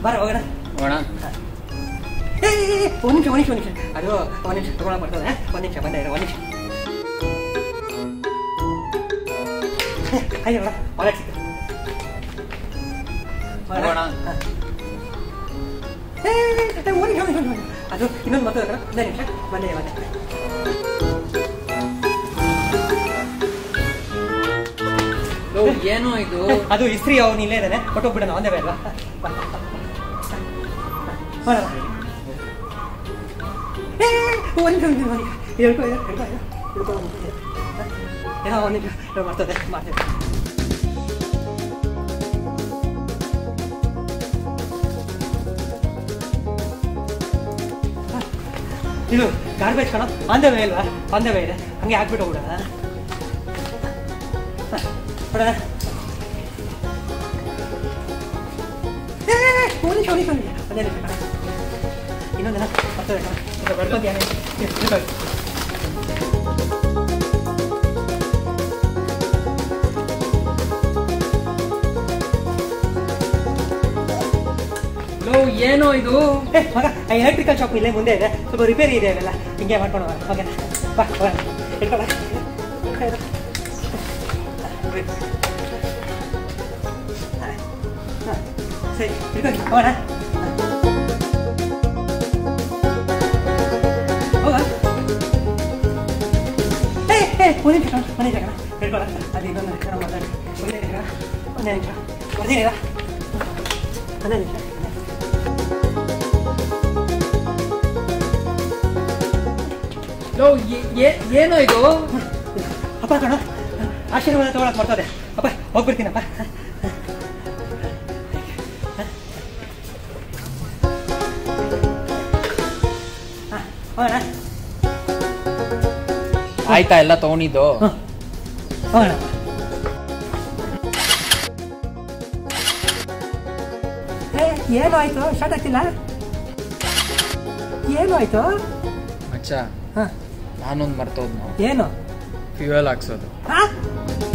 ಬಾರ ಹೋಗೋಣ ಹೋಗೋಣ. ಒಂದು ನಿಮಿಷ ಅದು ಒಂದು ನಿಮಿಷ ತಗೊಳಕ್ ಬರ್ತದೆ. ಒಂದು ನಿಮಿಷ ಬಂದೆ ಒಂದು ನಿಮಿಷ. ಅಯ್ಯೋ ವಾಲೆಟ್ ಸಿಕ್ತು. ಹೋಗೋಣ. ಅದು ಇನ್ನೊಂದು ಮತ್ತೆ ಒಂದು ನಿಮಿಷ ಬಂದೆ. ಏನೋ ಇದು? ಅದು ಇಸ್ತ್ರಿ ಅವನು ಇಲ್ಲೇ ಇದ್ದಾನೆ, ಕೊಟ್ಟೋಗ್ಬಿಡೋಣ ಒಂದೇ ಬೇಡ. ಏನೋ ಒಂದು ನಿಮಿಷ ಮಾಡ್ತದೆ. ಇದು ಗಾರ್ಬೇಜ್ ಕಣ, ಆನ್ ದ ವೇ ಅಲ್ವಾ? ಆನ್ ದ ವೇ ಇದೆ, ಹಂಗೆ ಹಾಕ್ಬಿಟ್ಟು ಹೋಗ್ಬಿಡೋಣ. ಬಿಡೋಣ. ಒಂದೇ ನಿಮಿಷ ಕಣ, ಇನ್ನೊಂದಿನ ಬರ್ತದೆ ಕಣ. ಬರ್ಕೊಂತೀಯಾನೆ. ಏನೋ ಇದು? ಮಗ ಎಲೆಕ್ಟ್ರಿಕಲ್ ಶಾಪ್ ಇಲ್ಲೇ ಮುಂದೆ ಇದೆ, ಸ್ವಲ್ಪ ರಿಪೇರಿ ಇದೆ, ಅವೆಲ್ಲ ಹಿಂಗೆ ಮಾಡ್ಕೊಂಡು ಹೋಗೋಣ. ಓಕೆನಾ? ಬಾ ಹೋಗೋಣ. ಇಟ್ಕೊಳ್ಳ ಸರಿ, ಇಟ್ಕೊಳ್ಳಿ ಹೋಗೋಣ. ಹೋಗ ಒಂದು ನಿಮಿಷ ಮನೆ ಕಣ ಇಟ್ಕೊಳ್ಳ. ಅದು ಇನ್ನೊಂದು ನಿಮಿಷ ಮಾತಾಡಿ. ಒಂದೇ ನಿಮಿಷ ಬರ್ತೀನಿಲ್ಲ. ಒಂದೇ ನಿಮಿಷ. ಏನೋ ಇದು? ಅಪ್ಪ ಕಣ, ಆಶೀರ್ವಾದ ತಗೊಳಕ್ ಬರ್ತದೆ. ಅಪ್ಪ ಹೋಗ್ಬಿಡ್ತೀನಪ್ಪ. ಹೋಗೋಣ. ಆಯ್ತಾ ಎಲ್ಲ ತಗೊಂಡಿದ್ದು? ಹೋಗೋಣ. ಏನು ಆಯ್ತು? ಸ್ಟಾರ್ಟ್ ಆಗ್ತಿಲ್ಲ. ಏನು ಆಯ್ತು? ಮಚ್ಚ, ನಾನೊಂದು ಮರ್ತೋದ್ನು. ಏನು? ಫ್ಯೂಯಲ್ ಹಾಕ್ಸೋದು.